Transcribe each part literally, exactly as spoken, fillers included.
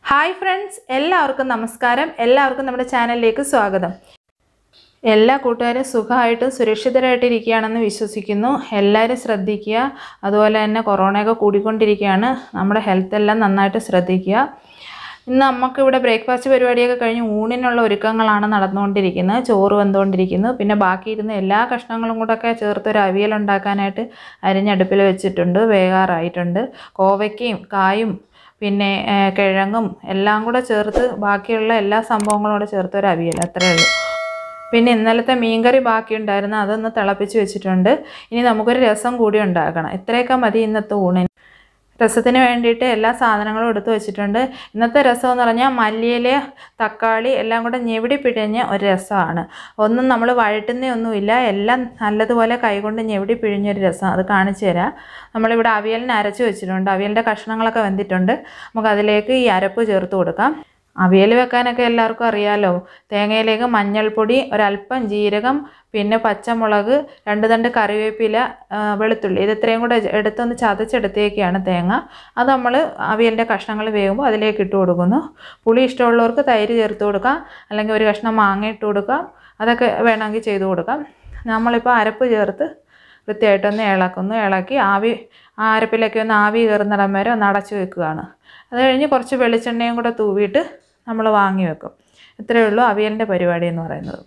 Hi friends, എല്ലാവർക്കും നമസ്കാരം. എല്ലാവർക്കും നമ്മുടെ ചാനലിലേക്ക് സ്വാഗതം. എല്ലാ കൂട്ടുകാരും സുഖമായിട്ടും സുരക്ഷിതരായിട്ടിരിക്കുകയാണെന്ന് വിശ്വസിക്കുന്നു. എല്ലാവരും ശ്രദ്ധിക്കുക. അതുപോലെ തന്നെ കൊറോണയൊക്കെ കൂടിക്കൊണ്ടിരിക്കുകയാണ്. നമ്മുടെ ഹെൽത്ത് എല്ലാം നന്നായിട്ട് ശ്രദ്ധിക്കുക. ഇന്ന് നമുക്കിവിടെ ബ്രേക്ക്ഫാസ്റ്റ് പരിപാടിയൊക്കെ കഴിഞ്ഞ് ഊണിനുള്ള ഒരുക്കങ്ങളാണ് നടന്നുകൊണ്ടിരിക്കുന്നത്. ചോറ് വെന്തുകൊണ്ടിരിക്കുന്നു. പിന്നെ ബാക്കിയിരുന്ന എല്ലാ കഷ്ണങ്ങളും കൂടെയൊക്കെ ചേർത്തൊരു അവിയൽ ഉണ്ടാക്കാനായിട്ട് അരിഞ്ഞടുപ്പിൽ വെച്ചിട്ടുണ്ട്. വേകാറായിട്ടുണ്ട്. കോവയ്ക്കയും കായും പിന്നെ കിഴങ്ങും എല്ലാം കൂടെ ചേർത്ത് ബാക്കിയുള്ള എല്ലാ സംഭവങ്ങളും കൂടെ ചേർത്തൊരു അവിയൽ, അത്രയേ ഉള്ളൂ. പിന്നെ ഇന്നലത്തെ മീൻകറി ബാക്കിയുണ്ടായിരുന്നു, അതൊന്ന് തിളപ്പിച്ച് വെച്ചിട്ടുണ്ട്. ഇനി നമുക്കൊരു രസം കൂടി ഉണ്ടാക്കണം. ഇത്രയൊക്കെ മതി ഇന്നത്തെ ഊണിന്. രസത്തിന് വേണ്ടിയിട്ട് എല്ലാ സാധനങ്ങളും എടുത്ത് വെച്ചിട്ടുണ്ട്. ഇന്നത്തെ രസം എന്ന് പറഞ്ഞാൽ മല്ലിയില, തക്കാളി എല്ലാം കൂടെ ഞെവിടി പിഴിഞ്ഞ ഒരു രസമാണ്. ഒന്നും നമ്മൾ വഴറ്റുന്നൊന്നുമില്ല, എല്ലാം നല്ലതുപോലെ കൈകൊണ്ട് ഞെവിടി പിഴിഞ്ഞൊരു രസം. അത് കാണിച്ചു തരാം. നമ്മളിവിടെ അവിയലിന് അരച്ച് വെച്ചിട്ടുണ്ട്. അവിയലിൻ്റെ കഷ്ണങ്ങളൊക്കെ വെന്തിട്ടുണ്ട്. നമുക്ക് അതിലേക്ക് ഈ അരപ്പ് ചേർത്ത് കൊടുക്കാം. അവിയൽ വെക്കാനൊക്കെ എല്ലാവർക്കും അറിയാമല്ലോ. തേങ്ങയിലേക്ക് മഞ്ഞൾപ്പൊടി, ഒരല്പം ജീരകം, പിന്നെ പച്ചമുളക്, രണ്ട് തണ്ട് കറിവേപ്പില, വെളുത്തുള്ളി, ഇത് ഇത്രയും കൂടെ എടുത്തൊന്ന് ചതച്ചെടുത്തേക്കാണ് തേങ്ങ. അത് നമ്മൾ അവിയലിൻ്റെ കഷ്ണങ്ങൾ വേകുമ്പോൾ അതിലേക്ക് ഇട്ട് കൊടുക്കുന്നു. പുളി ഇഷ്ടമുള്ളവർക്ക് തൈര് ചേർത്ത് കൊടുക്കാം, അല്ലെങ്കിൽ ഒരു കഷ്ണം മാങ്ങ ഇട്ട് കൊടുക്കാം. അതൊക്കെ വേണമെങ്കിൽ ചെയ്ത് കൊടുക്കാം. നമ്മളിപ്പോൾ അരപ്പ് ചേർത്ത് വൃത്തിയായിട്ടൊന്ന് ഇളക്കുന്നു. ഇളക്കി ആവി ആ അരപ്പിലൊക്കെ ഒന്ന് ആവി കയറുന്നിടം വരെ ഒന്ന് അടച്ചു വെക്കുകയാണ്. അത് കഴിഞ്ഞ് കുറച്ച് വെളിച്ചെണ്ണയും കൂടെ തൂവിയിട്ട് നമ്മൾ വാങ്ങി വെക്കും. ഇത്രയേ ഉള്ളൂ അവിയലിൻ്റെ പരിപാടി എന്ന് പറയുന്നത്.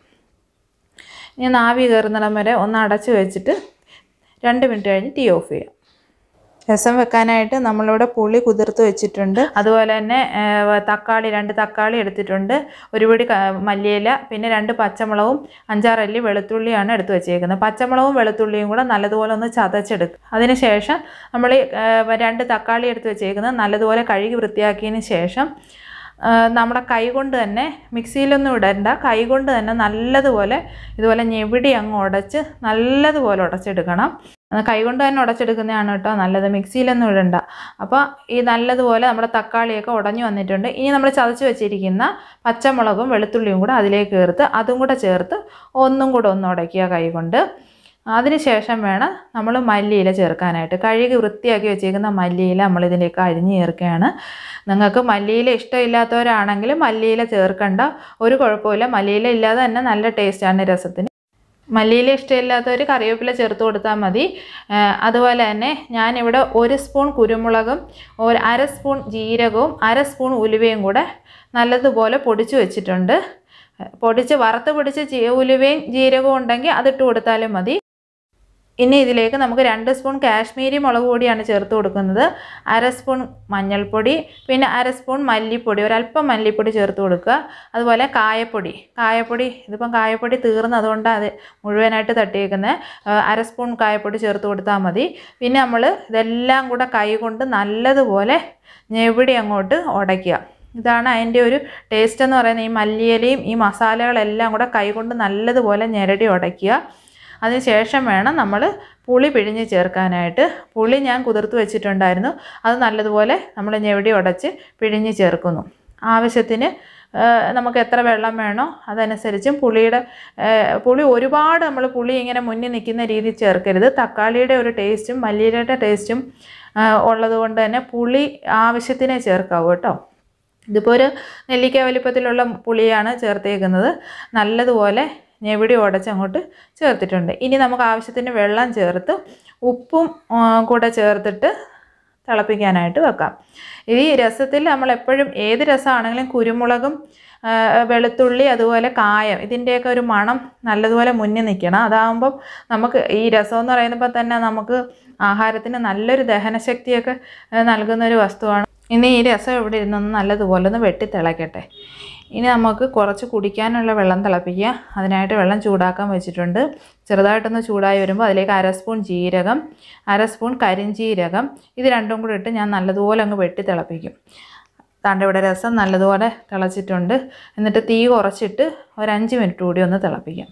ഇനി ആവി കയറുന്നിടം വരെ ഒന്ന് അടച്ച് വെച്ചിട്ട് രണ്ട് മിനിറ്റ് കഴിഞ്ഞ് തീ ഓഫ് ചെയ്യാം. രസം വെക്കാനായിട്ട് നമ്മളിവിടെ പുളി കുതിർത്ത് വെച്ചിട്ടുണ്ട്. അതുപോലെ തന്നെ തക്കാളി, രണ്ട് തക്കാളി എടുത്തിട്ടുണ്ട്. ഒരു പിടി മല്ലിയില, പിന്നെ രണ്ട് പച്ചമുളകും അഞ്ചാറല്ലി വെളുത്തുള്ളിയാണ് എടുത്ത് വെച്ചേക്കുന്നത്. പച്ചമുളകും വെളുത്തുള്ളിയും കൂടെ നല്ലതുപോലെ ഒന്ന് ചതച്ചെടുക്കും. അതിനുശേഷം നമ്മൾ രണ്ട് തക്കാളി എടുത്ത് വെച്ചേക്കുന്നത് നല്ലതുപോലെ കഴുകി വൃത്തിയാക്കിയതിന് ശേഷം നമ്മുടെ കൈ കൊണ്ട് തന്നെ, മിക്സിയിലൊന്നും ഇടണ്ട, കൈ കൊണ്ട് തന്നെ നല്ലതുപോലെ ഇതുപോലെ ഞെവിടി അങ്ങ് ഉടച്ച് നല്ലതുപോലെ ഉടച്ചെടുക്കണം. കൈ കൊണ്ട് തന്നെ ഉടച്ചെടുക്കുന്നതാണ് കേട്ടോ നല്ലത്, മിക്സിയിലൊന്നും ഇടണ്ട. അപ്പോൾ ഈ നല്ലതുപോലെ നമ്മുടെ തക്കാളിയൊക്കെ ഉടഞ്ഞു വന്നിട്ടുണ്ട്. ഇനി നമ്മൾ ചതച്ച് വെച്ചിരിക്കുന്ന പച്ചമുളകും വെളുത്തുള്ളിയും കൂടെ അതിലേക്ക് ചേർത്ത് അതും കൂടെ ചേർത്ത് ഒന്നും കൂടെ ഒന്ന് ഉടയ്ക്കുക കൈ കൊണ്ട്. അതിനുശേഷം വേണം നമ്മൾ മല്ലിയില ചേർക്കാനായിട്ട്. കഴുകി വൃത്തിയാക്കി വെച്ചേക്കുന്ന മല്ലിയില നമ്മളിതിലേക്ക് അരിഞ്ഞ് ചേർക്കുകയാണ്. നിങ്ങൾക്ക് മല്ലിയില ഇഷ്ടമില്ലാത്തവരാണെങ്കിൽ മല്ലിയില ചേർക്കണ്ട, ഒരു കുഴപ്പമില്ല. മല്ലിയില ഇല്ലാതെ തന്നെ നല്ല ടേസ്റ്റാണ് രസത്തിന്. മല്ലിയില ഇഷ്ടമില്ലാത്തവർ കറിവേപ്പില ചേർത്ത് കൊടുത്താൽ മതി. അതുപോലെ തന്നെ ഞാനിവിടെ ഒരു സ്പൂൺ കുരുമുളകും ഒരു അര സ്പൂൺ ജീരകവും അര സ്പൂൺ ഉലുവയും കൂടെ നല്ലതുപോലെ പൊടിച്ച് വെച്ചിട്ടുണ്ട്. പൊടിച്ച് വറുത്ത് പൊടിച്ച് ഉലുവയും ജീരകവും ഉണ്ടെങ്കിൽ അതിട്ട് കൊടുത്താലും മതി. ഇനി ഇതിലേക്ക് നമുക്ക് രണ്ട് സ്പൂൺ കാശ്മീരി മുളക് പൊടിയാണ് ചേർത്ത് കൊടുക്കുന്നത്. അര സ്പൂൺ മഞ്ഞൾപ്പൊടി, പിന്നെ അര സ്പൂൺ മല്ലിപ്പൊടി, ഒരല്പം മല്ലിപ്പൊടി ചേർത്ത് കൊടുക്കുക. അതുപോലെ കായപ്പൊടി, കായപ്പൊടി ഇതിപ്പം കായപ്പൊടി തീർന്നതുകൊണ്ടാണ് അത് മുഴുവനായിട്ട് തട്ടിയേക്കുന്നത്. അര സ്പൂൺ കായപ്പൊടി ചേർത്ത് കൊടുത്താൽ മതി. പിന്നെ നമ്മൾ ഇതെല്ലാം കൂടെ കൈ കൊണ്ട് നല്ലതുപോലെ ഞെവിടി അങ്ങോട്ട് ഉടയ്ക്കുക. ഇതാണ് അതിൻ്റെ ഒരു ടേസ്റ്റ് എന്ന് പറയുന്നത്. ഈ മല്ലിയിലയും ഈ മസാലകളെല്ലാം കൂടെ കൈകൊണ്ട് നല്ലതുപോലെ ഞെരടി ഉടയ്ക്കുക. അതിന് ശേഷം വേണം നമ്മൾ പുളി പിഴിഞ്ഞ് ചേർക്കാനായിട്ട്. പുളി ഞാൻ കുതിർത്ത് വെച്ചിട്ടുണ്ടായിരുന്നു, അത് നല്ലതുപോലെ നമ്മൾ ഞെരടി ഉടച്ച് പിഴിഞ്ഞ് ചേർക്കുന്നു. ആവശ്യത്തിന് നമുക്ക് എത്ര വെള്ളം വേണോ അതനുസരിച്ചും പുളിയുടെ പുളി ഒരുപാട് നമ്മൾ പുളി ഇങ്ങനെ മുന്നിൽ നിൽക്കുന്ന രീതിയിൽ ചേർക്കരുത്. തക്കാളിയുടെ ഒരു ടേസ്റ്റും മല്ലിയിലയുടെ ടേസ്റ്റും ഉള്ളത് കൊണ്ട് തന്നെ പുളി ആവശ്യത്തിനേ ചേർക്കാവൂ കേട്ടോ. ഇതിപ്പോൾ ഒരു നെല്ലിക്ക വലിപ്പത്തിലുള്ള പുളിയാണ് ചേർത്തേക്കുന്നത്. നല്ലതുപോലെ ഞെവിടി ഉടച്ച് അങ്ങോട്ട് ചേർത്തിട്ടുണ്ട്. ഇനി നമുക്ക് ആവശ്യത്തിന് വെള്ളം ചേർത്ത് ഉപ്പും കൂടെ ചേർത്തിട്ട് തിളപ്പിക്കാനായിട്ട് വെക്കാം. ഈ രസത്തിൽ നമ്മൾ എപ്പോഴും ഏത് രസമാണെങ്കിലും കുരുമുളകും വെളുത്തുള്ളി അതുപോലെ കായം ഇതിൻ്റെയൊക്കെ ഒരു മണം നല്ലതുപോലെ മുന്നിൽ നിൽക്കണം. അതാകുമ്പം നമുക്ക് ഈ രസം എന്ന് പറയുമ്പോൾ തന്നെ നമുക്ക് ആഹാരത്തിന് നല്ലൊരു ദഹനശക്തിയൊക്കെ നൽകുന്നൊരു വസ്തുവാണ്. ഇനി ഈ രസം ഇവിടെ ഇരുന്നൊന്ന് നല്ലതുപോലെ ഒന്ന് വെട്ടി തിളയ്ക്കട്ടെ. ഇനി നമുക്ക് കുറച്ച് കുടിക്കാനുള്ള വെള്ളം തിളപ്പിക്കുക. അതിനായിട്ട് വെള്ളം ചൂടാക്കാൻ വെച്ചിട്ടുണ്ട്. ചെറുതായിട്ടൊന്ന് ചൂടായി വരുമ്പോൾ അതിലേക്ക് അര സ്പൂൺ ജീരകം, അര സ്പൂൺ കരിഞ്ജീരകം, ഇത് രണ്ടും കൂടി ഇട്ട് ഞാൻ നല്ലതുപോലെ അങ്ങ് വെട്ടി തിളപ്പിക്കും. താണ്ട ഇവിടെ രസം നല്ലതുപോലെ തിളച്ചിട്ടുണ്ട്. എന്നിട്ട് തീ കുറച്ചിട്ട് ഒരു അഞ്ച് മിനിറ്റ് കൂടി ഒന്ന് തിളപ്പിക്കാം.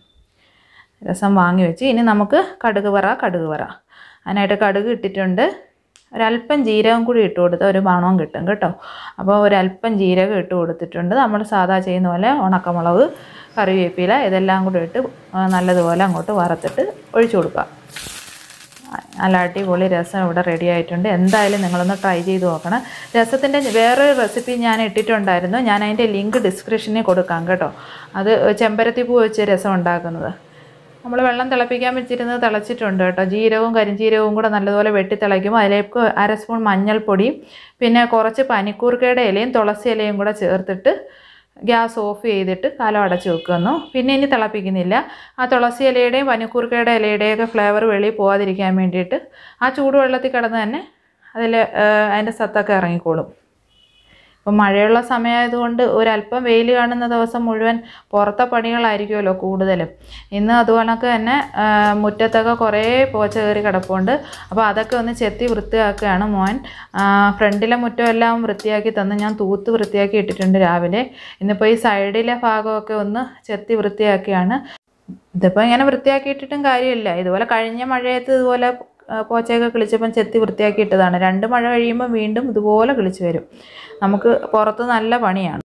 രസം വാങ്ങി വെച്ച് ഇനി നമുക്ക് കടുക് വറ കടുക് വറ അതിനായിട്ട് കടുക് ഇട്ടിട്ടുണ്ട്. ഒരല്പം ജീരകം കൂടി ഇട്ട് കൊടുത്താൽ ഒരു മണവും കിട്ടും കേട്ടോ. അപ്പോൾ ഒരല്പം ജീരകം ഇട്ട് കൊടുത്തിട്ടുണ്ട്. നമ്മൾ സാധാ ചെയ്യുന്ന പോലെ ഉണക്കമുളക്, കറിവേപ്പില ഇതെല്ലാം കൂടി ഇട്ട് നല്ലതുപോലെ അങ്ങോട്ട് വറുത്തിട്ട് ഒഴിച്ചു കൊടുക്കുക. നല്ല അടിപൊളി രസം ഇവിടെ റെഡി ആയിട്ടുണ്ട്. എന്തായാലും നിങ്ങളൊന്ന് ട്രൈ ചെയ്ത് നോക്കണം. രസത്തിൻ്റെ വേറൊരു റെസിപ്പി ഞാൻ ഇട്ടിട്ടുണ്ടായിരുന്നു. ഞാൻ അതിൻ്റെ ലിങ്ക് ഡിസ്ക്രിപ്ഷനിൽ കൊടുക്കാം കേട്ടോ. അത് ചെമ്പരത്തി പൂ വെച്ച് രസം ഉണ്ടാക്കുന്നത്. നമ്മൾ വെള്ളം തിളപ്പിക്കാൻ വെച്ചിരുന്നത് തിളച്ചിട്ടുണ്ട് കേട്ടോ. ജീരകവും കരിഞ്ജീരകവും കൂടെ നല്ലതുപോലെ വെട്ടി തിളയ്ക്കുമ്പോൾ അതിലേക്ക് അര സ്പൂൺ മഞ്ഞൾപ്പൊടിയും പിന്നെ കുറച്ച് പനിക്കൂർക്കയുടെ ഇലയും തുളസി ഇലയും കൂടെ ചേർത്തിട്ട് ഗ്യാസ് ഓഫ് ചെയ്തിട്ട് കാലം അടച്ച് വെക്കുന്നു. പിന്നെ ഇനി തിളപ്പിക്കുന്നില്ല. ആ തുളസി ഇലയുടെയും പനിക്കൂർക്കയുടെ ഇലയുടെയൊക്കെ ഫ്ലേവർ വെളിയിൽ പോകാതിരിക്കാൻ വേണ്ടിയിട്ട് ആ ചൂടുവെള്ളത്തിൽ കിടന്ന് തന്നെ അതിൽ അതിൻ്റെ സത്തൊക്കെ ഇറങ്ങിക്കോളും. ഇപ്പം മഴയുള്ള സമയമായതുകൊണ്ട് ഒരല്പം വെയിൽ കാണുന്ന ദിവസം മുഴുവൻ പുറത്തെ പണികളായിരിക്കുമല്ലോ കൂടുതലും. ഇന്ന് അതുകണക്ക് തന്നെ മുറ്റത്തൊക്കെ കുറേ പോച്ച കയറി കിടപ്പുണ്ട്. അപ്പോൾ അതൊക്കെ ഒന്ന് ചെത്തി വൃത്തിയാക്കുകയാണ് മോൻ. ഫ്രണ്ടിലെ മുറ്റമെല്ലാം വൃത്തിയാക്കി തന്ന് ഞാൻ തൂത്ത് വൃത്തിയാക്കി ഇട്ടിട്ടുണ്ട് രാവിലെ. ഇന്നിപ്പോൾ ഈ സൈഡിലെ ഭാഗമൊക്കെ ഒന്ന് ചെത്തി വൃത്തിയാക്കിയാണ്. ഇതിപ്പോൾ ഇങ്ങനെ വൃത്തിയാക്കിയിട്ടിട്ടും കാര്യമില്ല. ഇതുപോലെ കഴിഞ്ഞ മഴയത്ത് ഇതുപോലെ പോച്ചയൊക്കെ കിളിച്ചപ്പം ചെത്തി വൃത്തിയാക്കിയിട്ടതാണ്. രണ്ട് മഴ കഴിയുമ്പോൾ വീണ്ടും ഇതുപോലെ കിളിച്ച് വരും. നമുക്ക് പുറത്ത് നല്ല പണിയാണ്.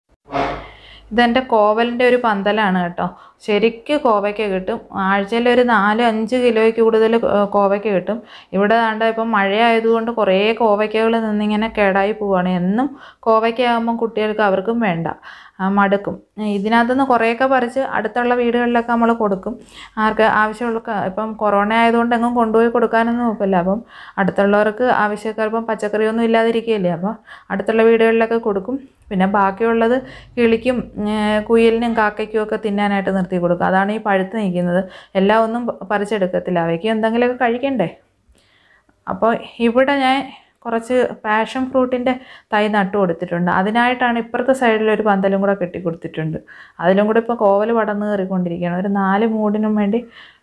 ഇതെൻ്റെ കോവലിൻ്റെ ഒരു പന്തലാണ് കേട്ടോ. ശരിക്ക് കോവയ്ക്ക കിട്ടും. ആഴ്ചയിൽ ഒരു നാല് അഞ്ച് കിലോയ്ക്ക് കൂടുതൽ കോവയ്ക്ക കിട്ടും. ഇവിടെ ദാണ്ട ഇപ്പം മഴയായതുകൊണ്ട് കുറേ കോവയ്ക്കകൾ നിന്നിങ്ങനെ കേടായി പോവുകയാണ്. എന്നും കോവയ്ക്ക ആകുമ്പം കുട്ടികൾക്ക് അവർക്കും വേണ്ട, മടുക്കും. ഇതിനകത്തുനിന്ന് കുറേയൊക്കെ പറിച്ച് അടുത്തുള്ള വീടുകളിലൊക്കെ നമ്മൾ കൊടുക്കും. ആർക്ക് ആവശ്യമുള്ള ഇപ്പം കൊറോണ ആയതുകൊണ്ട് എങ്ങും കൊണ്ടുപോയി കൊടുക്കാനൊന്നും നോക്കില്ല. അപ്പം അടുത്തുള്ളവർക്ക് ആവശ്യക്കാർ ഇപ്പം പച്ചക്കറിയൊന്നും ഇല്ലാതിരിക്കുകയില്ലേ, അപ്പോൾ അടുത്തുള്ള വീടുകളിലൊക്കെ കൊടുക്കും. പിന്നെ ബാക്കിയുള്ളത് കിളിക്കും കുയിലിനും കാക്കയ്ക്കും ഒക്കെ തിന്നാനായിട്ട് നിർത്തി കൊടുക്കും. അതാണ് ഈ പഴുത്ത് നിൽക്കുന്നത്. എല്ലാം ഒന്നും പറിച്ചെടുക്കത്തില്ല, അവയ്ക്ക് എന്തെങ്കിലുമൊക്കെ കഴിക്കണ്ടേ. അപ്പോൾ ഇവിടെ ഞാൻ കുറച്ച് പാഷൻ ഫ്രൂട്ടിൻ്റെ തൈ നട്ടു കൊടുത്തിട്ടുണ്ട്. അതിനായിട്ടാണ് ഇപ്പുറത്തെ സൈഡിലൊരു പന്തലും കൂടെ കെട്ടി കൊടുത്തിട്ടുണ്ട്. അതിലും കൂടെ ഇപ്പോൾ കോവൽ പടർന്ന് കയറിക്കൊണ്ടിരിക്കുകയാണ്. ഒരു നാല് മൂടിനും വേണ്ടി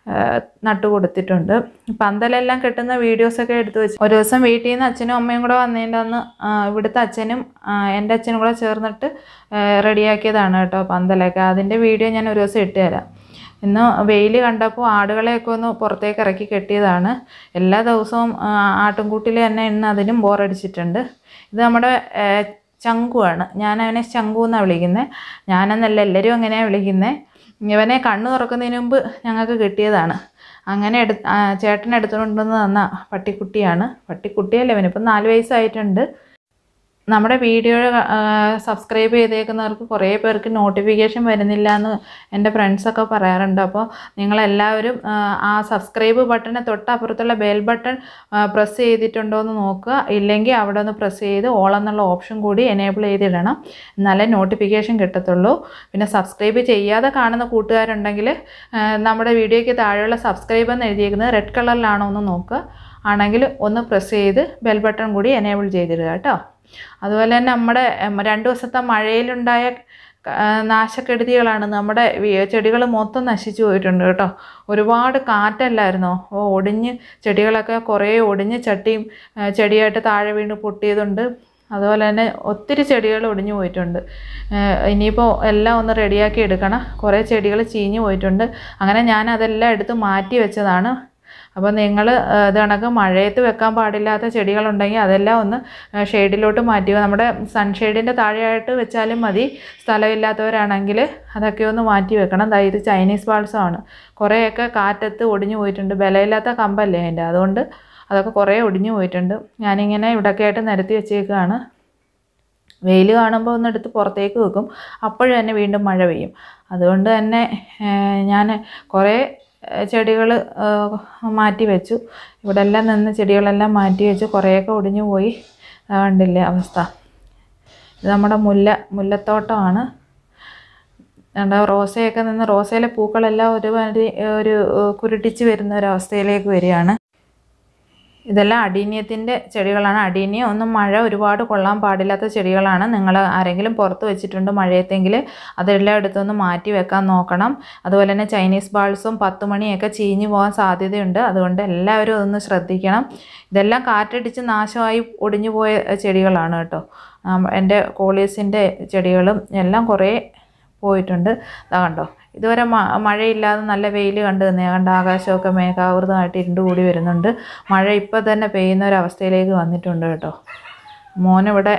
നട്ടു കൊടുത്തിട്ടുണ്ട്. പന്തലെല്ലാം കെട്ടുന്ന വീഡിയോസൊക്കെ എടുത്തു വെച്ച് ഒരു ദിവസം വീട്ടിൽ നിന്ന് അച്ഛനും അമ്മയും കൂടെ വന്നതിൻ്റെ അന്ന് ഇവിടുത്തെ അച്ഛനും എൻ്റെ അച്ഛനും കൂടെ ചേർന്നിട്ട് റെഡിയാക്കിയതാണ് കേട്ടോ പന്തലൊക്കെ. അതിൻ്റെ വീഡിയോ ഞാൻ ഒരു ദിവസം ഇട്ട് തരാം. ഇന്ന് വെയിൽ കണ്ടപ്പോൾ ആടുകളെയൊക്കെ ഒന്ന് പുറത്തേക്ക് ഇറക്കി കെട്ടിയതാണ്. എല്ലാ ദിവസവും ആട്ടുംകൂട്ടിൽ തന്നെ ഇന്ന് അതിനും ബോറടിച്ചിട്ടുണ്ട്. ഇത് നമ്മുടെ ചങ്കുവാണ്. ഞാൻ അവനെ ചങ്കു എന്നാണ് വിളിക്കുന്നത്. ഞാനെന്നല്ല, എല്ലാവരും അങ്ങനെയാണ് വിളിക്കുന്നത്. ഇവനെ കണ്ണ് തുറക്കുന്നതിന് മുമ്പ് ഞങ്ങൾക്ക് കിട്ടിയതാണ്. അങ്ങനെ എടു ചേട്ടൻ എടുത്തുകൊണ്ടുവന്ന് തന്ന പട്ടിക്കുട്ടിയാണ്. പട്ടിക്കുട്ടിയല്ലേ, ഇവനിപ്പം നാല് വയസ്സായിട്ടുണ്ട്. നമ്മുടെ വീഡിയോ സബ്സ്ക്രൈബ് ചെയ്തേക്കുന്നവർക്ക് കുറേ പേർക്ക് നോട്ടിഫിക്കേഷൻ വരുന്നില്ല എന്ന് എൻ്റെ ഫ്രണ്ട്സൊക്കെ പറയാറുണ്ട്. അപ്പോൾ നിങ്ങളെല്ലാവരും ആ സബ്സ്ക്രൈബ് ബട്ടനെ തൊട്ടപ്പുറത്തുള്ള ബെൽ ബട്ടൺ പ്രസ് ചെയ്തിട്ടുണ്ടോ എന്ന് നോക്കുക. ഇല്ലെങ്കിൽ അവിടെ ഒന്ന് പ്രസ് ചെയ്ത് ഓൾ എന്നുള്ള ഓപ്ഷൻ കൂടി എനേബിൾ ചെയ്തിടണം, എന്നാലേ നോട്ടിഫിക്കേഷൻ കിട്ടത്തുള്ളൂ. പിന്നെ സബ്സ്ക്രൈബ് ചെയ്യാതെ കാണുന്ന കൂട്ടുകാരുണ്ടെങ്കിൽ നമ്മുടെ വീഡിയോയ്ക്ക് താഴെയുള്ള സബ്സ്ക്രൈബ് എന്ന് എഴുതിയിരിക്കുന്നത് റെഡ് കളറിലാണോ എന്ന് നോക്കുക. ആണെങ്കിൽ ഒന്ന് പ്രസ് ചെയ്ത് ബെൽ ബട്ടൺ കൂടി എനേബിൾ ചെയ്തിടുക കേട്ടോ. അതുപോലെ തന്നെ നമ്മുടെ രണ്ട് ദിവസത്തെ മഴയിലുണ്ടായ നാശക്കെടുതികളാണ്. നമ്മുടെ ചെടികൾ മൊത്തം നശിച്ചു പോയിട്ടുണ്ട് കേട്ടോ. ഒരുപാട് കാറ്റല്ലായിരുന്നോ, ഓ ഒടിഞ്ഞ് ചെടികളൊക്കെ കുറേ ഒടിഞ്ഞ് ചട്ടിയും ചെടിയായിട്ട് താഴെ വീണ് പൊട്ടിയതുണ്ട്. അതുപോലെ തന്നെ ഒത്തിരി ചെടികൾ ഒടിഞ്ഞു പോയിട്ടുണ്ട്. ഇനിയിപ്പോൾ എല്ലാം ഒന്ന് റെഡിയാക്കി എടുക്കണം. കുറേ ചെടികൾ ചീഞ്ഞു പോയിട്ടുണ്ട്. അങ്ങനെ ഞാൻ അതെല്ലാം എടുത്ത് മാറ്റി വെച്ചതാണ്. അപ്പോൾ നിങ്ങൾ ഇത് കണക്ക് മഴയത്ത് വെക്കാൻ പാടില്ലാത്ത ചെടികളുണ്ടെങ്കിൽ അതെല്ലാം ഒന്ന് ഷെയ്ഡിലോട്ട് മാറ്റുക. നമ്മുടെ സൺഷെയ്ഡിൻ്റെ താഴെയായിട്ട് വെച്ചാലും മതി. സ്ഥലമില്ലാത്തവരാണെങ്കിൽ അതൊക്കെ ഒന്ന് മാറ്റി വെക്കണം. ദാ ഇത് ചൈനീസ് ബാൾസമാണ്. കുറേയൊക്കെ കാറ്റത്ത് ഒടിഞ്ഞു പോയിട്ടുണ്ട്. ബലമില്ലാത്ത കമ്പല്ലേ അതിൻ്റെ, അതുകൊണ്ട് അതൊക്കെ കുറേ ഒടിഞ്ഞു പോയിട്ടുണ്ട്. ഞാനിങ്ങനെ ഇവിടെയൊക്കെ ആയിട്ട് നിരത്തി വെച്ചേക്കുകയാണ്. വെയിൽ കാണുമ്പോൾ ഒന്ന് എടുത്ത് പുറത്തേക്ക് വെക്കും, അപ്പോഴും തന്നെ വീണ്ടും മഴ പെയ്യും. അതുകൊണ്ട് തന്നെ ഞാൻ കുറേ ചെടികൾ മാറ്റി വെച്ചു. ഇവിടെ എല്ലാം നിന്ന് ചെടികളെല്ലാം മാറ്റി വെച്ചു. കുറേയൊക്കെ ഒടിഞ്ഞു പോയി. കണ്ടില്ലേ അവസ്ഥ. ഇത് നമ്മുടെ മുല്ല മുല്ലത്തോട്ടമാണ്. എന്താ റോസയൊക്കെ നിന്ന് റോസയിലെ പൂക്കളെല്ലാം ഒരു ഒരു കുരുട്ടിച്ച് വരുന്ന ഒരവസ്ഥയിലേക്ക് വരികയാണ്. ഇതെല്ലാം അടീനിയത്തിൻ്റെ ചെടികളാണ്. അടീനിയം ഒന്നും മഴ ഒരുപാട് കൊള്ളാൻ പാടില്ലാത്ത ചെടികളാണ്. നിങ്ങൾ ആരെങ്കിലും പുറത്ത് വെച്ചിട്ടുണ്ട് മഴയത്തെങ്കിൽ അതെല്ലാം എടുത്തൊന്ന് മാറ്റി വെക്കാൻ നോക്കണം. അതുപോലെ തന്നെ ചൈനീസ് ബാൾസും പത്ത് മണിയൊക്കെ ചീഞ്ഞു പോകാൻ സാധ്യതയുണ്ട്. അതുകൊണ്ട് എല്ലാവരും അതൊന്ന് ശ്രദ്ധിക്കണം. ഇതെല്ലാം കാറ്റടിച്ച് നാശമായി ഒടിഞ്ഞു പോയ ചെടികളാണ് കേട്ടോ. എൻ്റെ കോളീസിൻ്റെ ചെടികളും എല്ലാം കുറേ പോയിട്ടുണ്ട്. അതാ കണ്ടോ, ഇതുവരെ മഴയില്ലാതെ നല്ല വെയിൽ കണ്ടു തന്നെ കണ്ട ആകാശമൊക്കെ മേഘാവൃതമായിട്ട് ഇരുണ്ട് കൂടി വരുന്നുണ്ട്. മഴ ഇപ്പോൾ തന്നെ പെയ്യുന്ന ഒരവസ്ഥയിലേക്ക് വന്നിട്ടുണ്ട് കേട്ടോ. മോനിവിടെ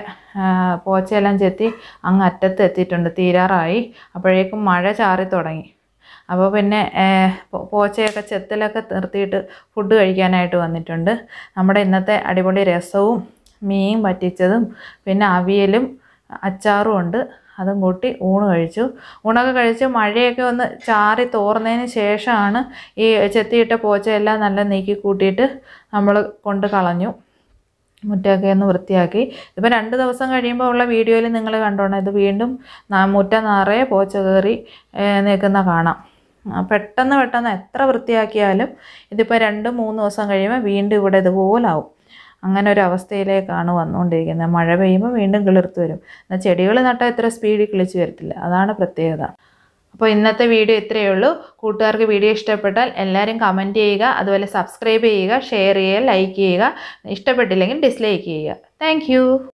പോച്ചയെല്ലാം ചെത്തി അങ്ങ് അറ്റത്ത് എത്തിയിട്ടുണ്ട്, തീരാറായി. അപ്പോഴേക്കും മഴ ചാറി തുടങ്ങി. അപ്പോൾ പിന്നെ പോച്ചയൊക്കെ ചെത്തിലൊക്കെ നിർത്തിയിട്ട് ഫുഡ് കഴിക്കാനായിട്ട് വന്നിട്ടുണ്ട്. നമ്മുടെ ഇന്നത്തെ അടിപൊളി രസവും മീൻ പറ്റിച്ചതും പിന്നെ അവിയലും അച്ചാറും ഉണ്ട്. അതും കൂട്ടി ഊണ് കഴിച്ചു. ഊണൊക്കെ കഴിച്ച് മഴയൊക്കെ ഒന്ന് ചാറി തോർന്നതിന് ശേഷമാണ് ഈ ചെത്തിയിട്ട പോച്ചയെല്ലാം നല്ല നീക്കി കൂട്ടിയിട്ട് നമ്മൾ കൊണ്ട് കളഞ്ഞു. മുറ്റമൊക്കെ ഒന്ന് വൃത്തിയാക്കി. ഇപ്പോൾ രണ്ട് ദിവസം കഴിയുമ്പോൾ ഉള്ള വീഡിയോയിൽ നിങ്ങൾ കണ്ടോണം, ഇത് വീണ്ടും മുറ്റം നിറയെ പോച്ച കയറി നിൽക്കുന്ന കാണാം. പെട്ടെന്ന് പെട്ടെന്ന് എത്ര വൃത്തിയാക്കിയാലും ഇതിപ്പോൾ രണ്ട് മൂന്ന് ദിവസം കഴിയുമ്പോൾ വീണ്ടും ഇവിടെ ഇതുപോലാവും. അങ്ങനെ ഒരു അവസ്ഥയിലേക്കാണ് വന്നുകൊണ്ടിരിക്കുന്നത്. മഴ പെയ്യുമ്പോൾ വീണ്ടും കിളിർത്ത് വരും. എന്നാൽ ചെടികൾ നട്ടാൽ ഇത്ര സ്പീഡിൽ കിളിച്ച് വരത്തില്ല, അതാണ് പ്രത്യേകത. അപ്പോൾ ഇന്നത്തെ വീഡിയോ ഇത്രയേ ഉള്ളൂ. കൂട്ടുകാർക്ക് വീഡിയോ ഇഷ്ടപ്പെട്ടാൽ എല്ലാവരും കമൻറ്റ് ചെയ്യുക, അതുപോലെ സബ്സ്ക്രൈബ് ചെയ്യുക, ഷെയർ ചെയ്യുക, ലൈക്ക് ചെയ്യുക. ഇഷ്ടപ്പെട്ടില്ലെങ്കിൽ ഡിസ്ലൈക്ക് ചെയ്യുക. താങ്ക്